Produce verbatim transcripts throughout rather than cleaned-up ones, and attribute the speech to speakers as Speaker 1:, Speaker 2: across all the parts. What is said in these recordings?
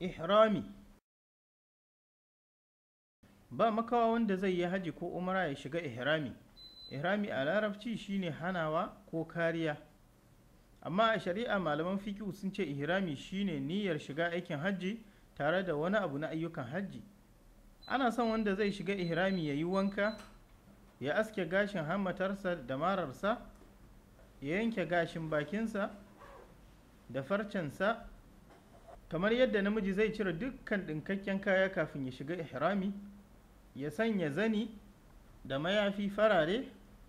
Speaker 1: Ihrami. Ba makawa wanda zai yi haji ko umra ya shiga ihrami. Ihrami a larabci shine hanawa ko kariya. Amma a shari'a malaman fiqh sun ce ihrami shine niyyar shiga aikin hajji tare da wani abu na ayyukan hajji. Ana son wanda zai shiga ihrami ya yi wanka, ya aske gashin hammatarsa da mararsa, ya yanke gashin bakinsa da farcensa, kamar yadda namiji zai cire dukkan ɗinkakken kaya kafin ya shiga ihrami, ya sanya zani da mayafi farare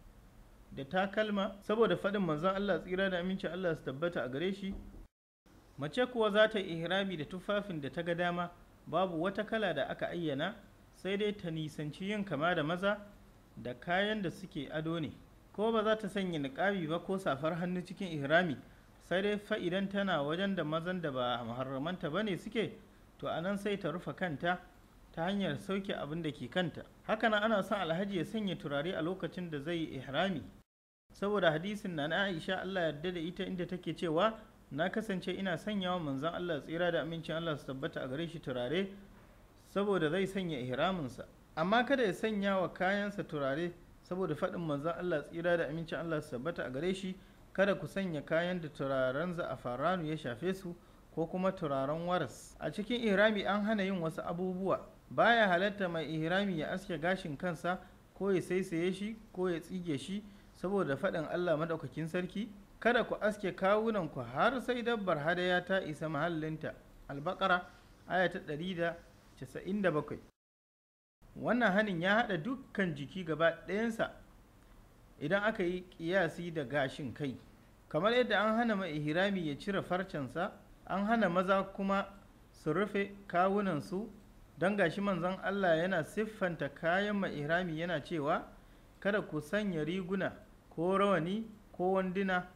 Speaker 1: da takalma, saboda faɗin manzon Allah tsira da amincin Allah su tabbata a gare shi. Mace kuwa za ta yi ihrami da tufafin da ta ga dama, babu wata kala da aka ayyana, sai dai ta nisanci yin kama da maza da kayan da suke ado ne, ko ba za ta sanya niƙabi ba ko safar hannu cikin ihrami, sai dai fa idan tana wajen da mazan da ba muharramanta ba ne suke, to anan sai ta rufe kanta ta hanyar sauke abin da ke kanta. Hakanan ana son alhaji ya sanya turare a lokacin da zai yi ihrami, saboda hadisin na na Aisha Allah yarda da ita inda take cewa na kasance ina sanya wa manzon Allah tsira da amincin Allah su tabbata a gare shi turare saboda zai sanya ihraminsa, amma kada ya sanya wa kayansa turare saboda faɗin manzon Allah tsira da amincin Allah su tabbata a gare shi, kada ku sanya kayan da turaren za'afaranu ya shafe su ko kuma turaren waras. A cikin ihrami an hana yin wasu abubuwa. Baya halatta mai ihrami ya aske gashin kansa ko ya saisaye shi ko ya tsige shi saboda faɗin Allah madaukakin sarki, kada ku aske kawunanku har sai dabbar hadaya ta isa mahallinta. Al-Baqara aya ta ɗari da casa'in da bakwai. Wannan hanin ya haɗa dukkan jiki gaba ɗayansa idan aka yi ƙiyasi da gashin kai. Kamar yadda an hana mai ihrami ya cire farcensa, an hana maza kuma su rufe kawunansu, don gashi manzon Allah yana siffanta kayan mai ihrami yana cewa kada ku sanya riguna ko rawani ko wanduna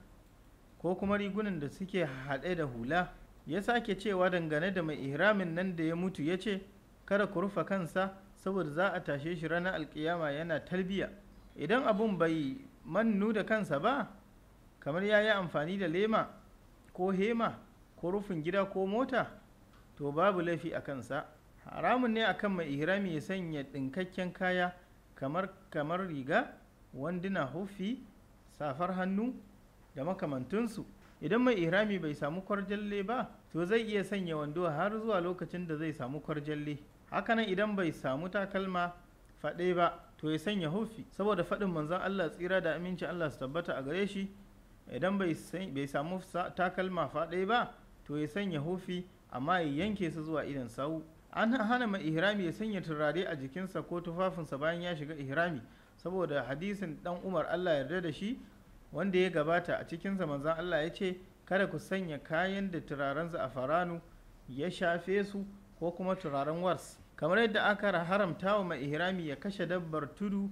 Speaker 1: ko kuma rigunan da suke haɗe da hula. Ya sake cewa dangane da mai ihramin nan da ya mutu ya ce kada ku rufe kansa saboda za a tashe shi ranar alkiyama yana talbiya. Idan abun bai mannu da kansa ba, kamar ya yi amfani da lema ko hema ko rufin gida ko mota, to babu laifi a kansa. Haramun ne akan mai ihrami ya sanya ɗinkakken kaya kamar kamar riga, wanduna, hufi, safar hannu da makamantunsu. Idan mai ihrami bai samu kwarjalle ba, to zai iya sanya wando har zuwa lokacin da zai samu kwarjalle. Hakanan idan bai samu takalma faɗe ba, to ya sanya hufi, saboda faɗin manzon Allah tsira da aminci Allah su tabbata a gare shi, idan bai samu takalma faɗe ba, to ya sanya hufi amma ya yanke su zuwa idan sawu. An hana mai ihrami ya sanya turare a jikinsa ko tufafinsa bayan ya shiga ihrami, saboda hadisin dan Umar Allah yarda da shi wanda ya gabata. A cikinsa manzon Allah ya ce kada ku sanya kayan da turaren za'afaranu ya shafe su ko kuma turaren wars, kamar yadda aka haramta wa mai ihrami ya kashe dabbar tudu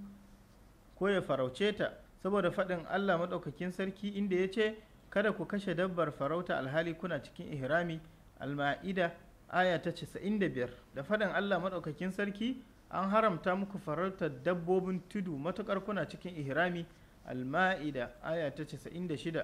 Speaker 1: ko ya farauce ta, saboda faɗin Allah maɗaukakin sarki inda ya ce kada ku kashe dabbar farauta alhali kuna cikin ihrami. Al-Ma'ida aya ta casa'in da biyar. Da faɗin Allah maɗaukakin sarki an haramta muku farautar dabbobin tudu matuƙar kuna cikin ihrami. Al-Ma'ida aya ta casa'in da shida.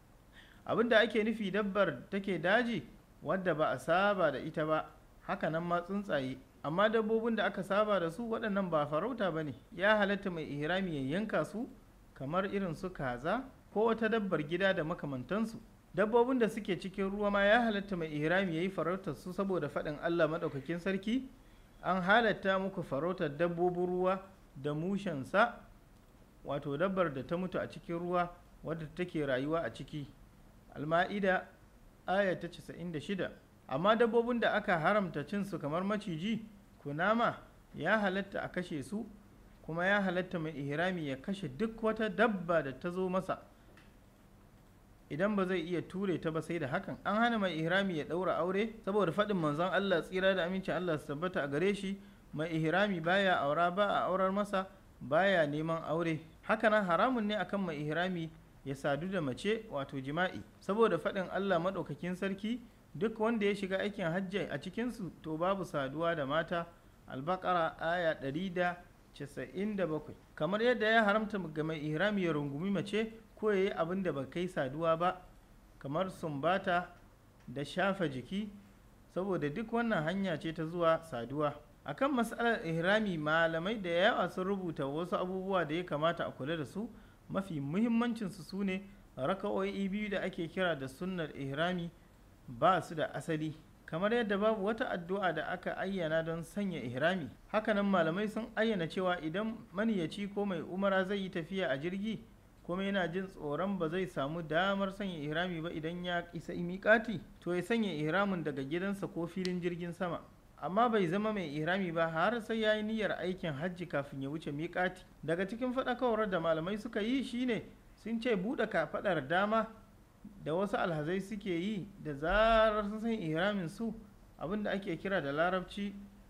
Speaker 1: Abinda ake nufi dabbar take daji wadda ba a saba da ita ba, haka nan ma tsuntsaye, amma dabbobin da aka saba da su waɗannan ba farauta ba ne. Ya halatta mai ihrami ya yanka su kamar irin su kaza ko wata dabbar gida da makamantansu. Dabbobin da suke cikin ruwa ma ya halatta mai ihrami ya yi farautar su, saboda faɗin Allah maɗaukakin sarki an halatta muku farautar dabbobin ruwa da mushensa, wato dabbar da ta mutu a cikin ruwa wadda take rayuwa a ciki. Al-Ma'ida aya ta casa'in da shida. Amma dabbobin da aka haramta cin su kamar maciji, kunama, ya halatta a kashe su, kuma ya halatta mai ihrami ya kashe duk wata dabba da ta zo masa idan ba zai iya ture ta ba sai da hakan. An hana mai ihrami ya ɗaura aure, saboda faɗin manzon Allah tsira da amincin Allah su tabbata a gare shi, mai ihrami baya aura ba a aurar masa, baya neman aure. Hakanan haramun ne akan mai ihrami ya sadu da mace, wato jima'i, saboda faɗin Allah maɗaukakin sarki duk wanda ya shiga aikin hajji a cikinsu to babu saduwa da mata. Al-Baqara aya ɗari da casa'in da bakwai. Kamar yadda ya haramta ga mai ihrami ya rungumi mace ko ya yi abin da ba kai saduwa ba, kamar sumbata da shafa jiki, saboda duk wannan hanya ce ta zuwa saduwa. Akan matsalar ihrami malamai da yawa sun rubuta wasu abubuwa da ya kamata a kula da su. Mafi muhimmancinsu su ne raka'o'i biyu da ake kira da sunnar ihrami, ba su da asali, kamar yadda babu wata addu'a da aka ayyana don sanya ihrami. Hakanan malamai sun ayyana cewa idan maniyaci ko mai umara zai yi tafiya a jirgi kuma yana jin tsoron ba zai samu damar sanya ihrami ba idan ya isa miƙati, to ya sanya ihramin daga gidansa ko filin jirgin sama. Amma bai zama mai ihrami ba har sai ya yi niyyar aikin hajji kafin ya wuce miƙati. Daga cikin faɗakarwar da malamai suka yi shine sun ce buɗe kafaɗar dama da wasu alhazai suke yi da zarar sun san ihramin su, abinda ake kira da larabci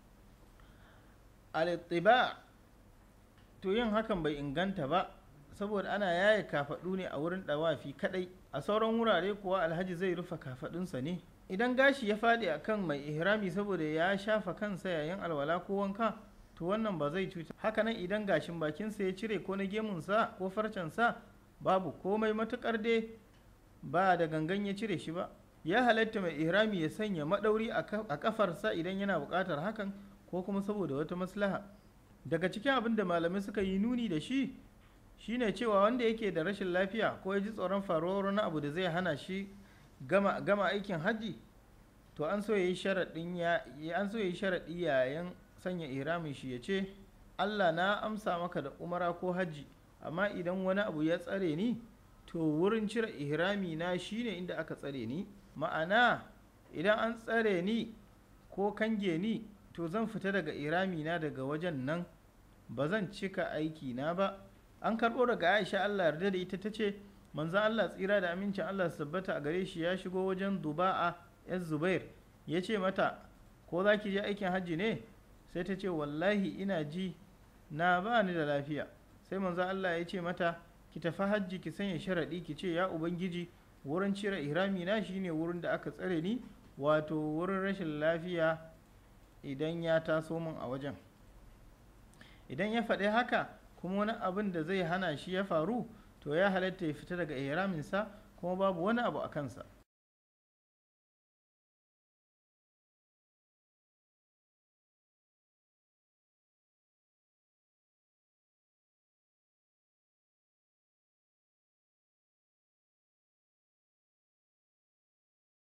Speaker 1: al-ittiba, to yin hakan bai inganta ba, saboda ana yaye kafaɗu ne a wurin ɗawafi kaɗai. A sauran wurare kuwa alhaji zai rufe kafaɗunsa ne. Idan gashi ya faɗi a kan mai ihrami saboda ya shafa kansa yayin alwala ko wanka, to wannan ba zai cuta. Hakanan idan gashin bakinsa ya cire ko na gemunsa ko farcensa, babu komai matuƙar dai ba da gangan ya cire shi ba. Ya halatta mai ihrami ya sanya maɗauri a ƙafarsa idan yana buƙatar hakan ko kuma saboda wata maslaha. Daga cikin abin da malamai suka yi nuni da shi shine cewa wanda yake da rashin lafiya ko ya ji tsoron faruwar wani abu da zai hana shi gama, gama aikin hajji, to an so ya yi sharaɗin ya an so ya yi sharaɗi yayin sanya ihramin shi ya ce, Allah na amsa maka da umara ko hajji, amma idan wani abu ya tsare ni, to wurin cire ihrami na shine inda aka tsare ni. Ma'ana idan an tsare ni ko kange ni, to zan fita daga ihrami na daga wajen nan, ba zan cika aiki na ba. An karɓo daga Aisha Allah yarda da ita, ta ce manzon Allah tsira da amincin Allah su tabbata a gare shi ya shigo wajen Duba'a yar Zubair, ya ce mata, ko za ki je aikin hajji ne? Sai ta ce wallahi ina ji na ba ni da lafiya. Sai manzon Allah ya ce mata, ki tafi hajji ki sanya sharaɗi ki ce, ya Ubangiji, wurin cire ihrami na shine wurin da aka tsare ni, wato wurin rashin lafiya idan ya taso min a wajen. Idan ya faɗi haka kuma wani abin da zai hana shi ya faru, to ya halatta ya fita daga ihraminsa kuma babu wani abu a kansa.